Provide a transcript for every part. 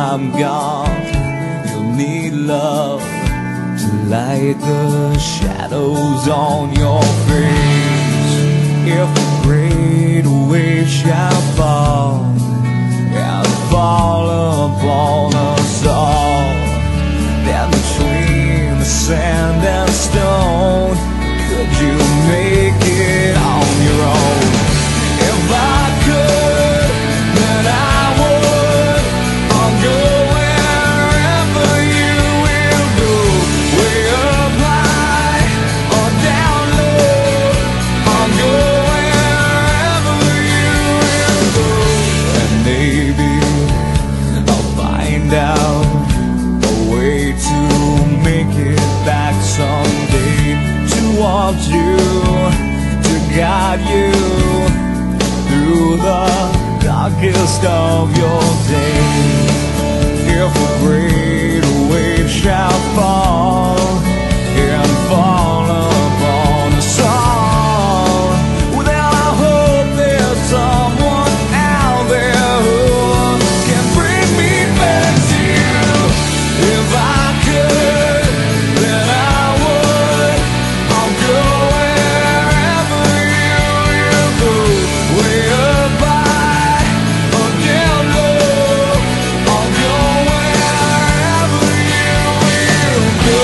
I'm gone, you'll need love to light the shadows on your face. If a great wave shall fall and fall upon us all, then between the sand and stone, could you make it on your own? If I could, then I would. I'll go wherever you will go, way up high or down low. I'll go wherever you will go, and maybe I'll find out a way to make it back someday, to want you, to guide you through the darkest of your days. If a great wave shall fall and fall upon us all, well, then I hope there's someone out there who can bring me back to you. If I could, then I would. I'll go wherever you will go, way up high or down low. I'll go wherever you will go.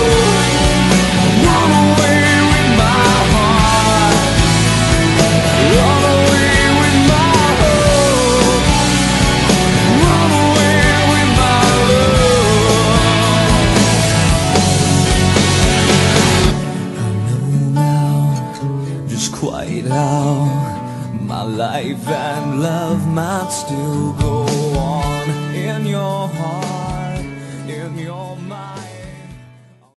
Run away with my heart, run away with my hope, run away with my love. I know now just quite how my life and love might still go on in your heart, in your mind.